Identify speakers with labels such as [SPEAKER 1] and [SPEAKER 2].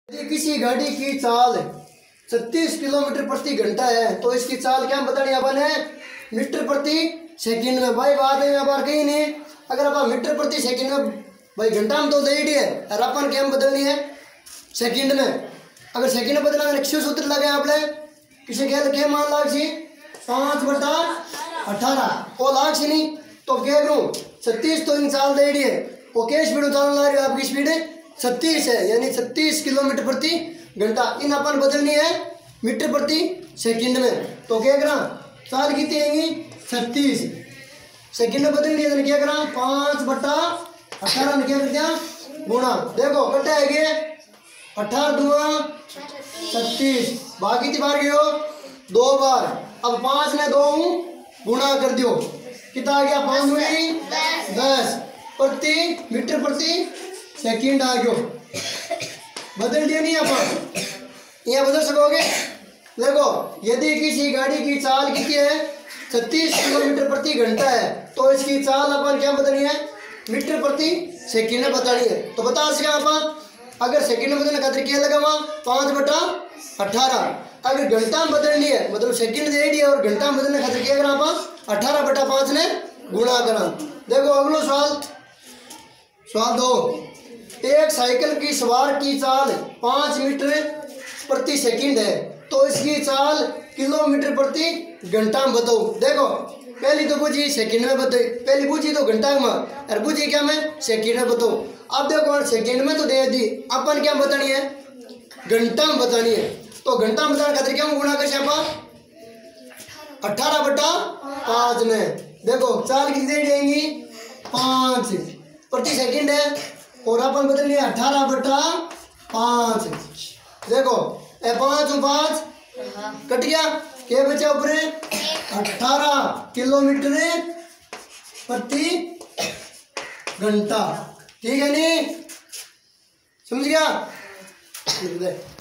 [SPEAKER 1] यदि किसी गाड़ी की चाल 36 किलोमीटर प्रति घंटा है तो इसकी चाल क्या बतानी अपन है, मीटर प्रति सेकंड में। भाई बात है बार कहीं नहीं, अगर अपन मीटर प्रति सेकंड में भाई घंटा में तो दे ही है और अपन क्या बदलनी है सेकंड में। अगर सेकंड में बदलना रिक्शे सूत्र लगे आपने किसी क्या मान लाग सी 5/18 वो लाग सी नहीं तो क्या करूँ 36 तो इन चाल दे है वो क्या स्पीड चलने ला रही है, आपकी स्पीड 36 है यानी 36 किलोमीटर प्रति घंटा। इन अपन बदलनी है मीटर प्रति सेकंड में तो क्या करा चाल कितनी आएंगी 36 सेकंड में बदलनी है तो क्या करा 5/18 में क्या कर दिया गुणा। देखो कट्टा है गए 18×2 36 बाकी कितनी बार गयो 2 बार। अब 5 ने 2 गुणा कर दियो कितना आ गया 5×10 प्रति मीटर प्रति सेकंड आ गयो। बदल दिया नहीं अपन यहाँ बदल सकोगे। देखो यदि किसी गाड़ी की चाल कितनी है 36 किलोमीटर प्रति घंटा है तो इसकी चाल अपन क्या बदलनी है मीटर प्रति सेकंड में बतानी है। तो बता सके अपन अगर सेकंड में बदलने खातिर क्या लगा वहाँ 5/18। अगर घंटा में बदलनी है मतलब सेकंड दे दी है और घंटा में बदलने खातिर क्या करा अपन 18/5 ने गुणा करा। देखो अगलो सवाल 2, एक साइकिल की सवार की चाल 5 मीटर प्रति सेकंड है तो इसकी चाल किलोमीटर प्रति घंटा में बताओ। देखो पहली तो पूछी सेकंड में बताई, पहली पूछी तो घंटा में और पूछी क्या में सेकंड में बताओ। अब देखो सेकंड में तो दे दी अपन क्या बतानी है घंटा में बतानी है तो घंटा में बताने खातिर क्या गुणा कर अपन 18/5 में। देखो चाल कितनी दे देंगी 5 प्रति सेकंड है और अपन बदलनी है 18/5। देखो 5 कट गया क्या बचा ऊपर 18 किलोमीटर प्रति घंटा। ठीक है नहीं समझ गया।